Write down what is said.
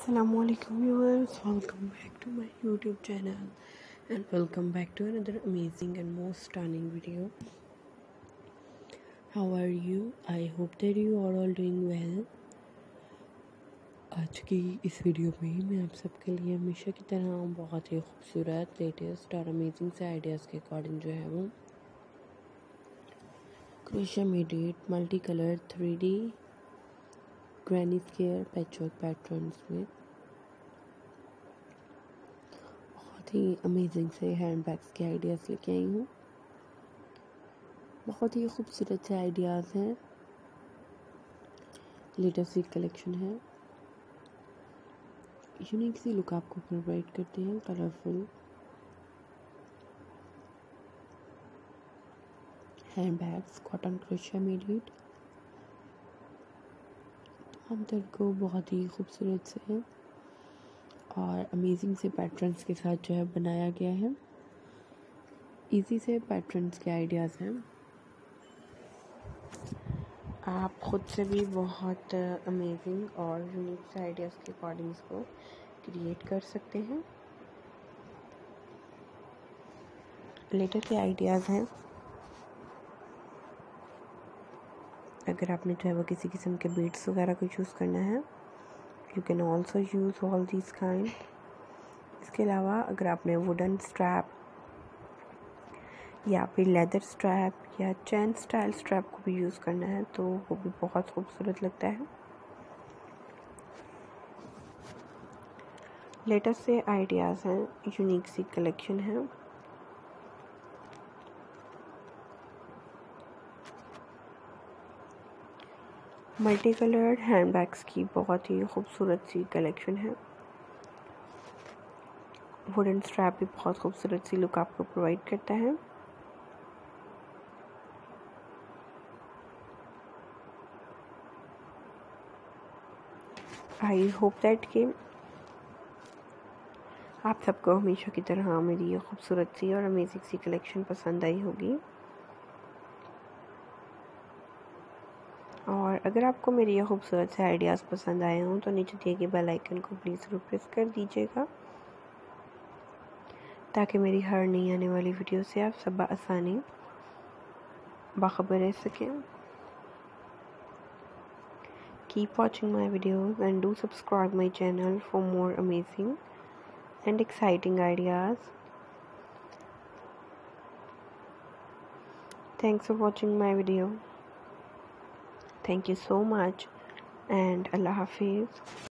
Assalamualaikum viewers, welcome back to my YouTube channel and welcome back to another amazing and most stunning video. How are you? I hope that you are all doing well. आज की इस video में मैं आप सबके लिए हमेशा की तरह बहुत ही खूबसूरत लेटेस्ट और अमेजिंग से आइडियाज़ के अकॉर्डिंग जो है वो crochet maded multi colour 3D granny square patchwork patterns में बहुत ही अमेजिंग से हैंड बैग्स के आइडियाज़ लेके आई हूँ। बहुत ही खूबसूरत से आइडियाज़ हैं, लेटेस्ट सी कलेक्शन है, यूनिक सी लुक आपको प्रोवाइड करते हैं। Colourful hand bags cotton crochet maded तमाम तर को बहुत ही खूबसूरत से और अमेजिंग से पैटर्न्स के साथ जो है बनाया गया है। इजी से पैटर्न्स के आइडियाज़ हैं, आप ख़ुद से भी बहुत अमेजिंग और यूनिक से आइडियाज़ के अकॉर्डिंग इसको क्रिएट कर सकते हैं। लेटेस्ट के आइडियाज़ हैं, अगर आपने जो है वो किसी किस्म के बीड्स वगैरह को चूज़ करना है, you can also use all this kind. इसके अलावा अगर आपने वुडन स्ट्रैप या फिर लेदर स्ट्रैप या चैन स्टाइल स्ट्रैप को भी यूज़ करना है तो वो भी बहुत खूबसूरत लगता है। लेटेस्ट से आइडियाज़ हैं, यूनिक सी कलेक्शन है। मल्टी कलर्ड हैंड बैग्स की बहुत ही खूबसूरत सी कलेक्शन है। वुडन स्ट्रैप भी बहुत खूबसूरत सी लुक आपको प्रोवाइड करता है। आई होप दैट कि आप सबको हमेशा की तरह मेरी ये खूबसूरत सी और अमेजिंग सी कलेक्शन पसंद आई होगी। और अगर आपको मेरी ये खूबसूरत से आइडियाज़ पसंद आए हों तो नीचे दिए गए बेल आइकन को प्लीज़ ज़रूर प्रेस कर दीजिएगा ताकि मेरी हर नई आने वाली वीडियो से आप सब आसानी बाखबर रह सकें। Keep watching my videos and do subscribe my channel for more amazing and exciting ideas. Thanks for watching my video. Thank you so much and Allah Hafiz.